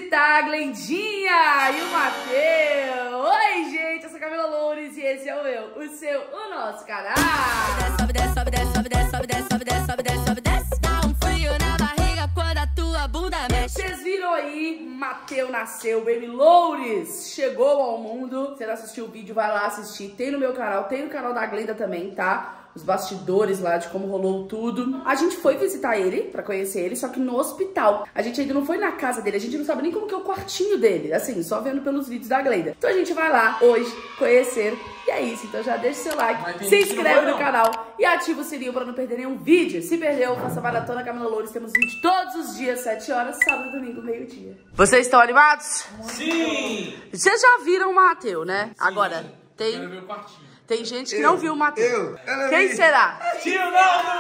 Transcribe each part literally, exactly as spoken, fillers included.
visitar a Glendinha e o Matheus. Oi, gente, eu sou a Camila Loures e esse é o eu, o seu, o nosso canal. Sobe, desce, sobe, desce, sobe, desce, sobe, desce, sobe, desce, sobe, desce, sobe, desce. Dá um frio na barriga quando a tua bunda mexe. Vocês viram aí, Matheus nasceu, Baby Loures chegou ao mundo. Se não assistiu o vídeo, vai lá assistir. Tem no meu canal, tem no canal da Glenda também, tá? Os bastidores lá de como rolou tudo. A gente foi visitar ele, pra conhecer ele, só que no hospital. A gente ainda não foi na casa dele, a gente não sabe nem como que é o quartinho dele, assim, só vendo pelos vídeos da Glenda. Então a gente vai lá hoje conhecer. E é isso, então já deixa o seu like, se inscreve no canal e ativa o sininho pra não perder nenhum vídeo. Se perdeu, faça maratona Camila Loures. Temos vídeo todos os dias, sete horas, sábado, domingo, meio-dia. Vocês estão animados? Sim! Vocês já viram o Matheus, né? Sim. Agora, tem... Eu quero ver o quartinho. Tem gente que Eu, não viu o Matheus. eu, ela Quem vi. será? Tio Naldo!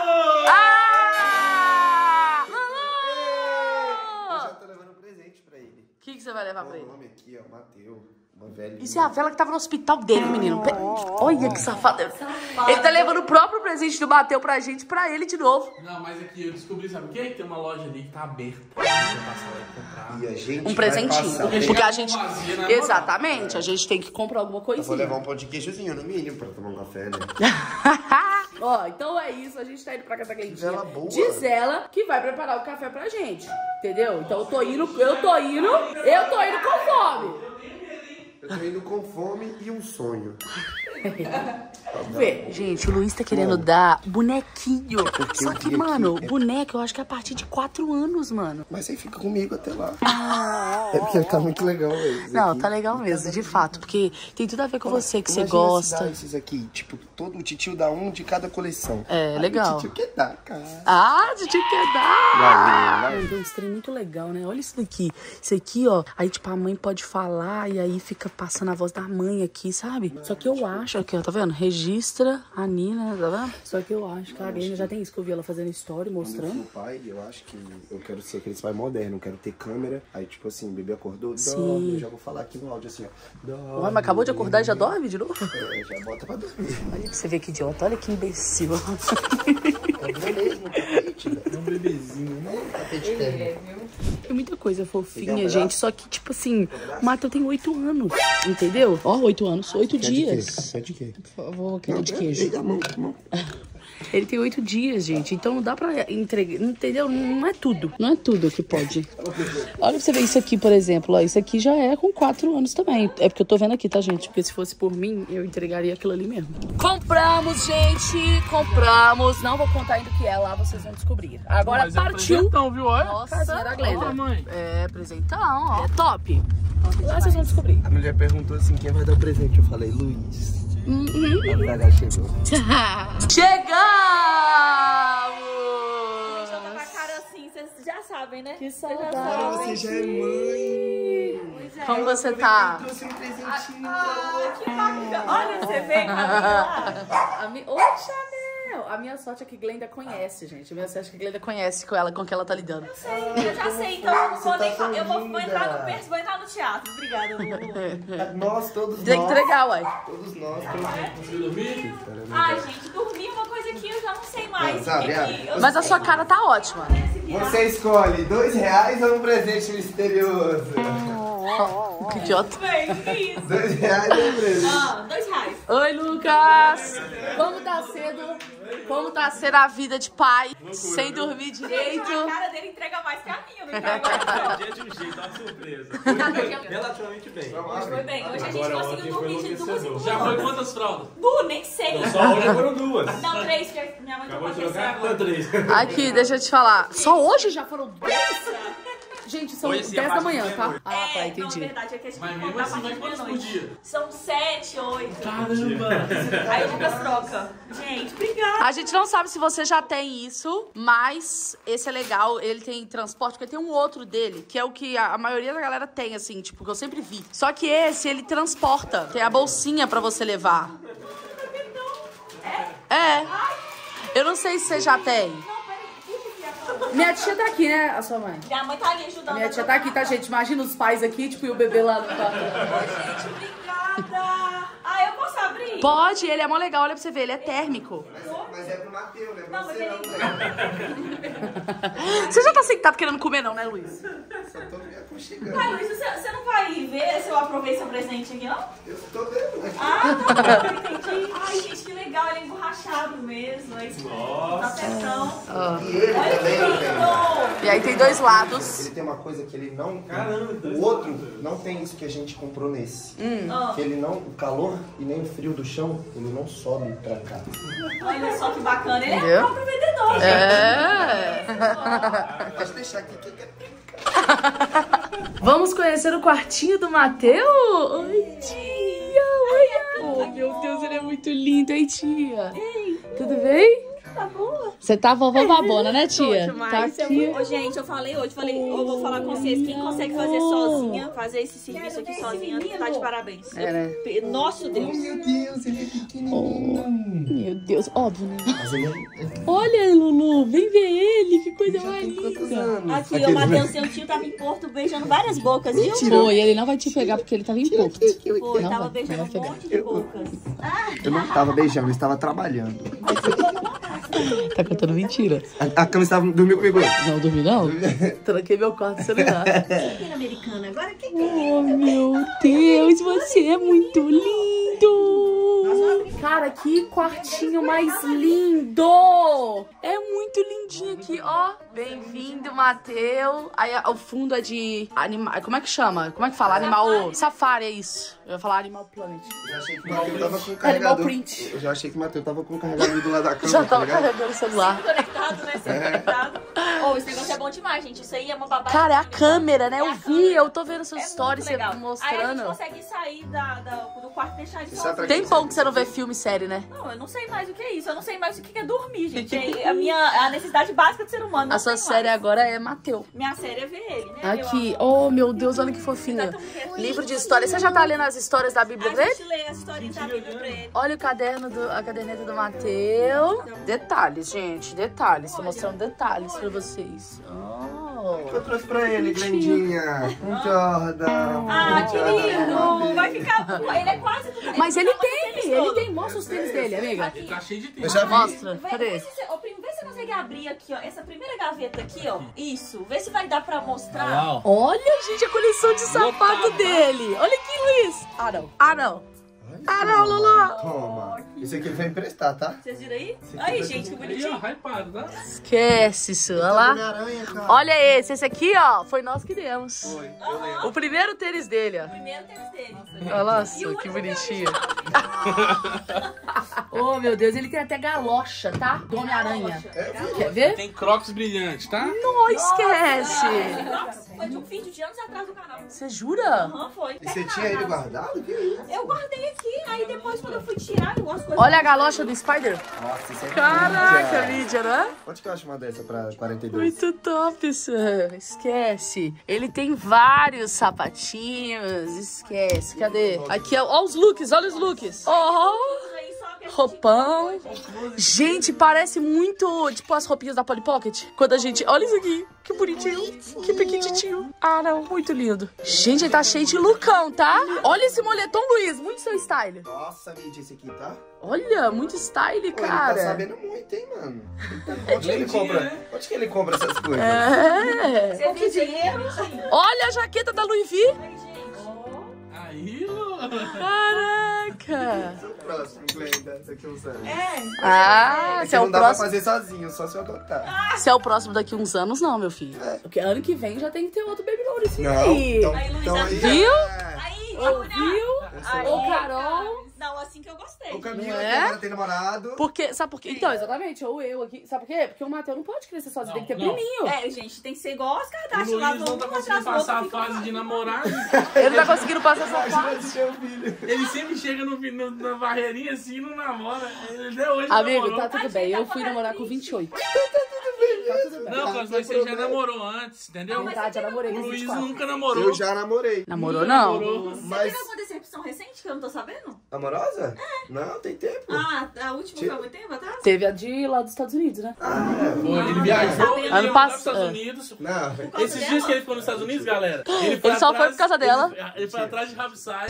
Ah! Eu já Lulu! tô levando um presente pra ele. O que, que você vai levar pra O ele? nome aqui, ó, Matheus. Uma velhinha. Isso é a vela que tava no hospital dele, menino. Pe- Olha que safado. Ele tá levando o próprio presente do Matheus pra gente, pra ele de novo. Não, mas aqui eu descobri, sabe o quê? Tem uma loja ali que tá aberta. Você passar lá e comprar. E a gente Um vai presentinho. passar. Porque Porque a chegar gente... com vazia, não é moral. Exatamente, a gente tem que comprar alguma Eu vou coisinha. levar um pão de queijozinho, no mínimo, pra tomar um café, né? Ó, então é isso, a gente tá indo pra casa da Glendinha. Diz ela boa. Diz ela que vai preparar o café pra gente, entendeu? Então eu tô indo, eu tô indo, eu tô indo com fome. Eu tô indo com fome e um sonho. Vê, gente, o Luiz tá querendo dar bonequinho. Porque Só eu que, vi mano, aqui, é- boneco eu acho que é a partir de quatro anos, mano. Mas aí fica comigo até lá. É porque tá muito legal, velho. Não, tá legal mesmo, de fato, porque tem tudo a ver com você, que você Imagina se gosta. dá esses aqui, tipo, todo o titio dá um de cada coleção. É, Aí legal. O titio quer dar, cara. Ah, de te quedar! Valeu, valeu. Tem um trem muito legal, né? Olha isso daqui. Isso aqui, ó. Aí, tipo, a mãe pode falar e aí fica passando a voz da mãe aqui, sabe? Só que eu acho, aqui, ó, tá vendo? Registra a Nina, tá vendo? Só que eu acho que a Glenda já tem isso, que eu vi ela fazendo story, Quando eu mostrando. for pai, eu acho que eu quero ser aquele pai moderno, eu quero ter câmera. Aí, tipo assim, o bebê acordou, Sim. dorme, eu já vou falar aqui no áudio assim, ó. Dorme, Ué, mas acabou de acordar e já dorme de novo? É, já bota pra dormir. Olha que você vê que idiota, olha que imbecil. É bom mesmo, tapete, velho. É um bebezinho, né? Tapete terno. É muita coisa fofinha, Quer um gente. pedaço? Só que, tipo assim, o Matheus tem oito anos, entendeu? Ó, oito anos, oito Quer de quê? dias. Quer de quê? Por favor, quero de queijo. Ei, a mão, a mão. Ele tem oito dias, gente. Então não dá pra entregar, entendeu? Não é tudo. Não é tudo que pode. Olha pra você ver isso aqui, por exemplo. Ó, isso aqui já é com quatro anos também. É porque eu tô vendo aqui, tá, gente? Porque se fosse por mim, eu entregaria aquilo ali mesmo. Compramos, gente. Compramos. Não vou contar ainda o que é lá, vocês vão descobrir. Agora Mas é partiu. presentão, viu? Olha. Nossa, casinha da Glenda. Olha, mãe. É, presentão, ó. É top. Lá vocês vão descobrir. A mulher perguntou assim, quem vai dar o presente? Eu falei, Luiz. Uhum. A Braga chegou. Chegamos! Já tá com a cara assim, vocês já sabem, né? Que Vocês já saudade. sabem. Você já é mãe. Pois é. Como você tá? Trouxe um presentinho. Ah, que bacana. Olha, você vê, Camila. A mi... Oi, Chanel! A minha sorte é que Glenda conhece, gente. A minha sorte é que Glenda conhece com ela, com que ela tá lidando. Eu sei, eu já sei, então eu não vou Você nem tá falar. Eu vou, tão vou entrar no linda. berço, vou entrar no teatro. Obrigada, Lulu. Nós, todos Tem que nós. entregar, uai. Todos nós. Você dormir? Ai, gente, dormir é uma coisa que eu já não sei mais. Não, sabe, porque é. eu Mas a sei sua que cara tá ótima. Você escolhe dois reais ou um presente misterioso? Que idiota. Bem, que isso? Dois reais ou um presente? Ah, dois reais. Oi, Lucas! Como tá sendo? Como tá sendo a vida de pai? Sem dormir direito? Gente, a cara dele entrega mais que a minha, não entrega. Dia de um jeito, uma surpresa. Relativamente bem. Hoje foi bem, hoje a gente Agora conseguiu ontem foi dormir de duas em enlouquecedor. duas. Já foi quantas fraldas? Du, nem sei. Só hoje foram duas. Não, três, que minha mãe Acabou tomou de a terceira trocar? agora. Três. Aqui, deixa eu te falar. Só hoje já foram dez? Gente, são Hoje sim, dez a da parte manhã, de tá? meia-noite. Ah, tá, É, não, a entendi. verdade é que a gente Mas tem que mesmo comprar a assim, partir vai de quantos por meia-noite. dia? São sete, oito. Caramba! Aí o Lucas troca. Gente, obrigada. A gente não sabe se você já tem isso, mas esse é legal, ele tem transporte, porque tem um outro dele, que é o que a a maioria da galera tem, assim, tipo, que eu sempre vi. Só que esse, ele transporta, tem a bolsinha pra você levar. É. Eu não sei se você já tem. Minha tia tá aqui, né, a sua mãe? Minha mãe tá ali ajudando. Minha tia tá aqui, tá, gente? Imagina os pais aqui, tipo, e o bebê lá no quarto. Oi, gente, obrigada. Ah, eu posso abrir? Pode, ele é mó legal, olha pra você ver, ele é térmico. Mas, mas é pro Matheus, né? Não, Você mas não, ele- né? Você já tá sentado querendo comer não, né, Luiz? Só tô me aconchegando. Ai, Luiz, você, você não vai ver se eu aprovei seu presente aqui, não? Eu tô vendo aqui. Ah, tá, entendi. Ai, gente, que legal, ele é emborrachado mesmo. É isso. Nossa. Atenção. E ele também não tem. E aí tem dois lados. Ele tem uma coisa que ele não... Caramba, O outro não tem isso que a gente comprou nesse. Ah, Que ele não... O calor e nem o frio do chão, ele não sobe pra cá. olha só que bacana. Ele é Entendeu? o próprio vendedor. gente. É. Pode deixar aqui que é... Vamos conhecer o quartinho do Matheus? Oi, tia. Oi. Oh, meu Deus, ele é muito lindo, hein, tia? Tudo bem? Tá boa. Você tá vovó babona, né, tia? Tá aqui. Ô, gente, eu falei hoje, falei, eu vou falar com vocês, quem consegue fazer sozinha, fazer esse serviço aqui sozinha, tá de parabéns. É, né? Eu- Nosso Deus. Meu Deus, ele é pequenininho. Meu Deus, óbvio, né? Mas ele é... Olha, Lulu, vem ver ele, que coisa Já mais tem quantos linda. anos? Aqui, Aquele- o Matheus, seu tio, tava em Porto beijando várias bocas, viu? Mentira. Foi, ele não vai te pegar porque ele tava em Porto. Foi, Não tava vai, beijando não um vai pegar. monte de bocas. Eu não tava beijando, eu estava trabalhando. Tá contando mentira. A, a cama estava... Dormiu comigo? Não dormi, não? Tranquei meu quarto do celular. Aquele americano, agora quem Oh, meu Deus, você é muito lindo! Cara, que quartinho mais lindo! É muito lindinho aqui, ó. Bem-vindo, Matheus. Aí o fundo é de animal. Como é que chama? Como é que fala? Animal. Safari, é isso. Eu ia falar Animal Planet. Eu já achei que o Matheus tava com o Animal carregador. Print. Eu já achei que o Matheus tava com o carregador do lado da cama, Já tá tava ligado? carregando o celular. conectado, né? Sempre conectado. Ô, esse negócio é bom demais, gente. Isso aí é uma babada. Cara, é a de câmera, né? É Eu a vi, câmera. eu tô vendo seus É stories, muito você legal. Aí a gente mostrando. consegue sair da, da- do quarto e deixar ele Isso é sozinho. atrativo. Tem pão que você não vê filme e série, né? Não, eu não sei mais o que é isso. Eu não sei mais o que é dormir, gente. É a minha a necessidade básica do ser humano. Não A sua sei série mais. agora é Matheus. Minha série é ver ele, né? Aqui, Eu amo. oh meu Deus, olha que fofinho. Livro de história. Você já tá lendo as histórias da Bíblia A dele? gente lê as historinhas da Bíblia pra ele. Olha o caderno, do, a caderneta do Matheus. Detalhes, gente, detalhes. Tô mostrando detalhes pra vocês. Oh. Eu trouxe pra ele, Glendinha. Um Jordan. Ah, que Jordan. lindo! Vai ficar... Ele é quase tudo. Mas ele tá com tem, tênis ele todo. tem. Mostra os tênis dele, amiga. Ele tá cheio de tempo. Eu já vi. Mostra, Vê, cadê? vê, se você, ô, primo, vê se você consegue abrir aqui, ó. Essa primeira gaveta aqui, ó. Isso. Vê se vai dar pra mostrar. Olha lá, ó. Olha, gente, a coleção de sapato dele. Olha aqui, Luiz. Ah, não. Ah, não. Ah, não, Lulu. Toma. Isso aqui ele vai emprestar, tá? Vocês viram aí? Aí, gente, que Aí, bonitinho. ó, hypado, tá? Esquece isso, olha lá. Homem-Aranha, cara. Olha esse, esse aqui, ó, foi nós que demos. Foi, eu lembro. O primeiro tênis dele, ó. Primeiro tênis dele. Olha lá, só, que bonitinho. Oh, meu Deus, ele tem até galocha, tá? Do Homem-Aranha. Quer ver? Tem crocs brilhantes, tá? Não esquece. Nossa, foi de um vídeo de anos atrás do canal. Você jura? Aham, foi. E você tinha ele guardado? Que isso? Eu guardei aqui, aí depois quando eu fui tirar, eu gosto de Olha a galocha do Spider. Nossa, isso é Caraca, mídia. mídia, né? Quanto que eu acho uma dessa pra quarenta e dois? Muito top isso. Esquece. Ele tem vários sapatinhos. Esquece. Cadê? Aqui, ó. Ó os looks, olha os looks. Ó. aí só que a gente- Roupão. Gente, parece muito, tipo, as roupinhas da Polly Pocket. Quando a gente... Olha isso aqui. Que bonitinho. Que pequititinho. Ah, não. Muito lindo. Gente, ele tá cheio de lookão, tá? Olha esse moletom, Luiz. Muito seu style. Nossa, mídia, esse aqui, tá? Olha, muito style, Pô, ele cara. tá sabendo muito, hein, mano? Onde que ele compra? Onde que ele compra essas coisas? É. Você tem dinheiro? Olha a jaqueta da Louis V. Ai, gente. Aí, ó. Caraca. Esse é o próximo, Glenda, daqui a uns anos. É. Ah, É que se é não o dá pra próximo. fazer sozinho, só se eu adotar. Se é o próximo daqui uns anos, não, meu filho. Porque ano que vem já tem que ter outro Baby Nourice Não, aí. então, Aí, Luísa, então aí... viu? é- Aí, Ouviu? Aí, Ô, Carol. Não, assim que eu gostei. O caminho Não é é? que agora tem namorado. Porque, sabe por quê? Então, exatamente, ou eu aqui. Sabe por quê? Porque o Matheus não pode crescer sozinho, tem que ter Não, não. priminho. É, gente, tem que ser igual as O Kardashian lá, Luiz não tá um conseguindo atrás do passar a outro, fica fase lá. de namorar. Ele não tá conseguindo passar essa Imagina fase. esse seu filho. Ele sempre chega no, no, na barreirinha assim e não namora. Ele até hoje Amigo, namorou. tá tudo bem. Eu fui namorar com vinte e oito. Não, mas você já namorou antes, entendeu? Verdade, eu namorei O com Luiz vinte e quatro. nunca namorou. Eu já namorei. Namorou, não? Namorou. Você Mas... teve alguma decepção recente que eu não tô sabendo? Amorosa? Não, tem tempo. Ah, a última Tira. foi há muito tempo atrás? Teve a de lá dos Estados Unidos, né? Ah, é. Foi, ele viajou, ele Ano ia pass- para os Estados é. Unidos. Não, causa Esses dela? dias que ele ficou nos Estados Unidos, galera, ele, foi Ele só atrás- foi por causa dela. Ele, ele foi atrás de Rabsaia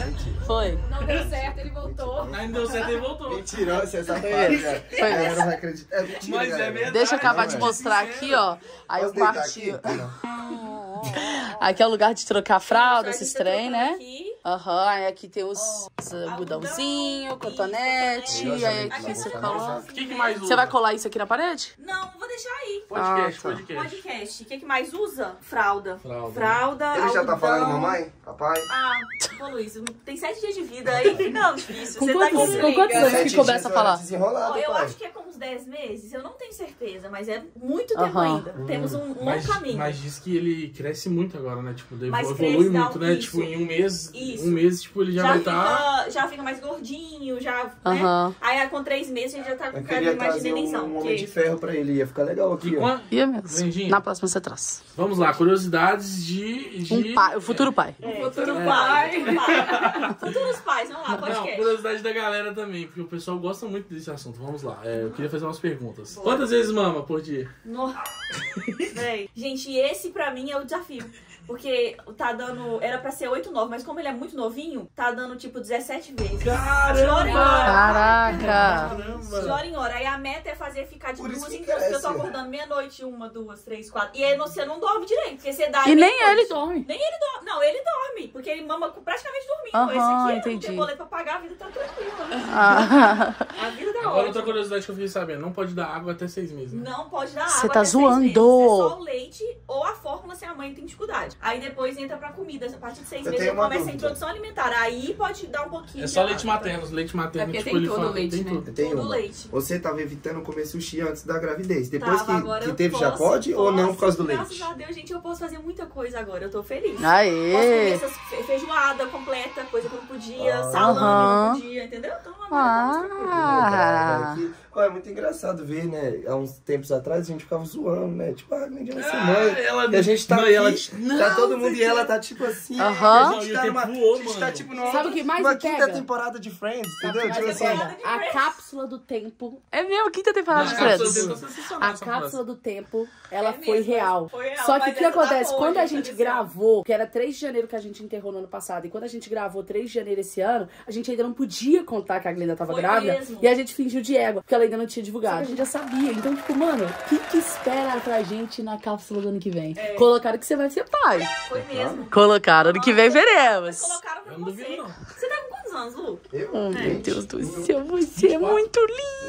Foi? Não deu certo, ele voltou. Ainda deu certo e voltou. Mentiroso, essa Foi parte, isso. cara. Foi A galera isso. não vai acreditar. É mentira, Mas é galera. verdade. Deixa eu acabar de Não, é. mostrar aqui, ó. Aí Posso o deitar quartinho. aqui? Não. Aqui é o lugar de trocar a fralda, A esses gente tá trem, trocando né? aqui. Aham, aí aqui tem os, os algodãozinho, algodão, cotonete, isso, aí cotonete. aqui você Aqui coloca. O que, que mais usa? Você vai colar isso aqui na parede? Não, vou deixar aí. Podcast, Ah, tá. podcast. Podcast. O que, que mais usa? Fralda. Fralda. Fralda, Ele já tá algodão. falando mamãe? Papai? Ah, pô, Luiz, tem sete dias de vida aí, fica difícil. Com Você quantos- tá com com quantos anos? Sete que começa dias a falar? era desenrolado, Ó, eu pai. acho que é com uns dez meses, eu não tenho certeza, mas é muito tempo Aham. ainda. Temos um longo Mas, caminho. mas diz que ele cresce muito agora, né? Tipo, Mas evolui cresce, dá muito, um- né? isso. Tipo, em um mês, Isso. um mês, tipo, ele já, já, vai fica, estar... já fica mais gordinho, já, né? Aham. Aí com três meses a gente já tá com Eu cara queria mais de trazer nenenzão. um homem de porque- ferro pra ele, ia ficar legal aqui, E ó. quan- Ia mesmo. Vendinha. Na próxima você traz. Vamos lá, curiosidades de... de... Um pai, o futuro pai. É, Futuro futuro pai. Futuro pai. Futuros pais, vamos lá, Não, podcast. curiosidade da galera também, porque o pessoal gosta muito desse assunto. Vamos lá, é, eu queria fazer umas perguntas. Quantas vezes mama por dia? No... Véi. Gente, esse pra mim é o desafio. Porque tá dando. Era pra ser oito, nove, mas como ele é muito novinho, tá dando tipo dezessete vezes. De hora em hora. Caraca. Caramba! De hora em hora. Aí a meta é fazer ficar de Por isso duas que em duas. Porque eu tô cresce. acordando meia-noite, uma, duas, três, quatro. E aí você não dorme direito. Porque você dá. E nem meia-noite. ele dorme. Nem ele dorme. Não, ele dorme. Porque ele mama praticamente dormindo. Aham, Esse aqui é, não entendi. tem boleto pra pagar, a vida tá tranquila. Né? Ah. A vida tá Agora, ótima. outra curiosidade que eu fiquei sabendo, não pode dar água até seis meses, né? Não pode dar água. Você tá até seis zoando. meses. É só o leite ou a fórmula se a mãe tem dificuldade. Aí depois entra pra comida. A partir de seis Eu meses tenho eu uma começo a dúvida. introdução alimentar. Aí pode dar um pouquinho. É só de leite água. materno, leite materno, É porque tipo, tem ele todo fala, leite, tem né? tudo. Eu tenho Tudo uma. leite. Você tava evitando comer sushi antes da gravidez. Depois Tava, agora que, que eu teve, já posso, pode ou não posso. por causa do Graças leite? a Deus, gente, eu posso fazer muita coisa agora. Eu tô feliz. Posso comer Aê. essas fe- feijoada completa, coisa que eu não podia, Ah. salame Aham. não podia, entendeu? Então agora tá mais tranquilo. Ah. Ó, é muito engraçado ver, né? Há uns tempos atrás a gente ficava zoando, né? Tipo, ah, nem vai ser Ah, mãe. ela- E a gente tá não, aqui, e ela- tá Não, todo mundo e ela tá tipo assim. Aham. E a Não, e gente o tá tempo numa, voou, a gente tá mano. tipo numa, Sabe o que mais numa me quinta pega? temporada de Friends, Sabe o entendeu? que mais Tipo me assim, pega? de A Friends. cápsula do tempo. É meu, quinta temporada de Não, a cápsula Friends. dele tá sensacional, A essa cápsula frase. do tempo, ela É foi mesmo, real. foi real, Só que o mas que essa tá acontece? boa, Quando a gente, gente esse ano. gravou, que era três de janeiro que a gente enterrou no ano passado, e quando a gente gravou três de janeiro esse ano, a gente ainda não podia contar que a Glenda tava Foi grávida. mesmo. E a gente fingiu de égua, porque ela ainda não tinha divulgado. A gente já sabia. Então, tipo, mano, o que, que espera pra gente na cápsula do ano que vem? É. Colocaram que você vai ser pai. Foi mesmo. Colocaram, ano que vem Mas veremos. colocaram pra Eu não você. duvido, não. Você tá com quantos anos, Lu? eu, Oh, meu É. Deus do céu, você é muito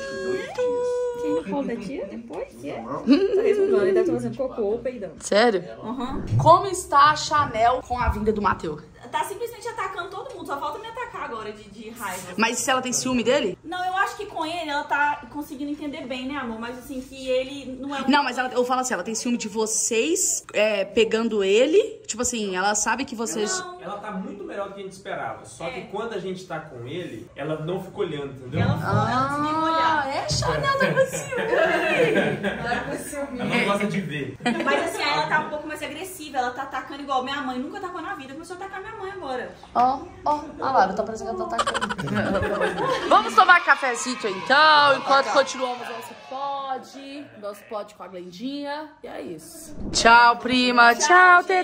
lindo. Quem não fala da tia depois? não. Tá resmungando, ele deve estar fazendo cocô ou peidando. Sério? Aham. Como está a Chanel com a vinda do Matheus? Tá simplesmente atacando todo mundo, só falta me atacar agora de, de raiva. Mas se ela tem ciúme dele? Não, eu acho que com ele ela tá conseguindo entender bem, né, amor? Mas assim, que ele não é um. Não, mas ela, eu falo assim, ela tem ciúme de vocês é, pegando ele. Tipo assim, ela sabe que vocês... Não. Ela tá muito melhor do que a gente esperava. Só É. que quando a gente tá com ele, ela não fica olhando, entendeu? Ela, ela desligou o olhar. é Chanel tá com ciúme. Ela não gosta de ver. Mas assim, aí ela tá um pouco mais agressiva, ela tá atacando igual minha mãe nunca atacou na vida. Começou a atacar minha mãe agora. Ó, ó, a Lara, tá parecendo que ela tá atacando. Vamos tomar cafezinho então, enquanto continuamos nosso pod. Nosso pod com a Glendinha. E é isso. Tchau, prima. Tchau, Tchau, Tetê.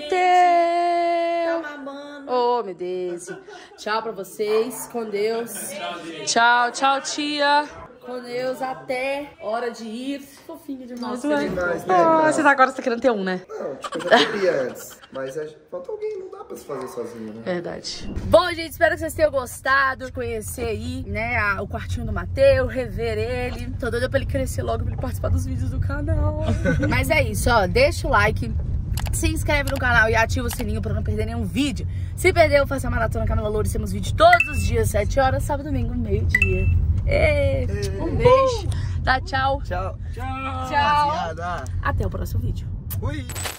Tá mamando. Oh, meu Deus. Tchau pra vocês. Com Deus. Tchau, tchau, tia. Com Deus. Até hora de ir. Fofinho demais. Nossa, demais, né, Ah, cara? você tá, agora você tá querendo ter um, né? Não, tipo, eu já queria antes. Mas a- falta alguém, não dá pra se fazer sozinho, né? Verdade. Bom, gente, espero que vocês tenham gostado de conhecer aí, né, a- o quartinho do Matheus, rever ele. Tô doida pra ele crescer logo, pra ele participar dos vídeos do canal. Mas é isso, ó, deixa o like, se inscreve no canal e ativa o sininho pra não perder nenhum vídeo. Se perdeu, faça a maratona Camila Loures, temos vídeo todos os dias, sete horas, sábado, domingo, meio-dia. Ê, Um beijo, dá tchau. Tchau. Tchau. Rapaziada. Até o próximo vídeo. Fui.